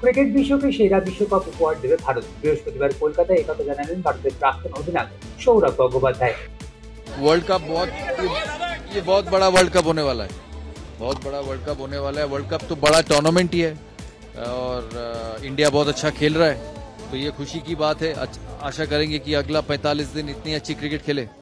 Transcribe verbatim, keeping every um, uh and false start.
Cricket বিশ্বকে সেরা বিশ্বকাপ উপহার দেবে ভারত। বৃহস্পতিবার কলকাতায় একথা জানালেন ভারতের প্রাক্তন অধিনায়ক সৌরভ গঙ্গোপাধ্যায়। वर्ल्ड कप बहुत ये, ये बहुत बड़ा वर्ल्ड कप होने वाला है, बहुत बड़ा वर्ल्ड कप होने वाला है। वर्ल्ड कप तो बड़ा टूर्नामेंट ही है और इंडिया बहुत अच्छा खेल रहा है, तो ये खुशी की बात है। आशा करेंगे कि अगला पैंतालीस दिन इतनी अच्छी क्रिकेट खेले।